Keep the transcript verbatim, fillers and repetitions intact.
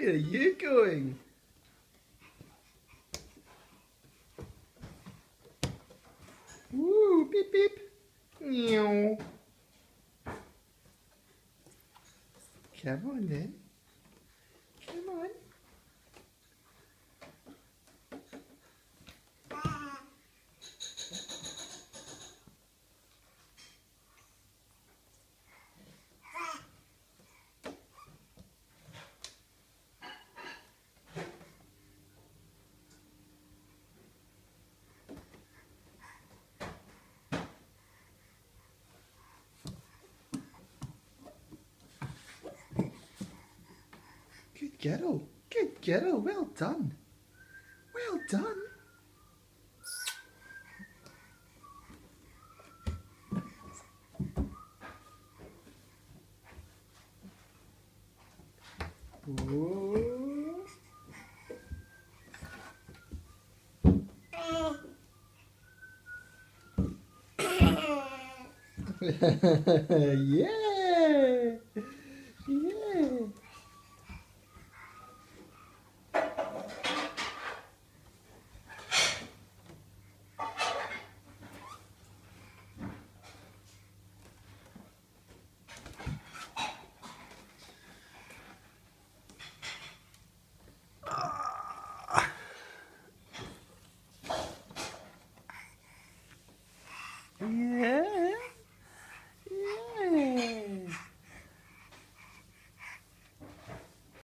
Where are you going? Woo, beep beep. Meow. Come on then. Come on. Good girl. Good girl. Well done. Well done. Whoa. Yeah.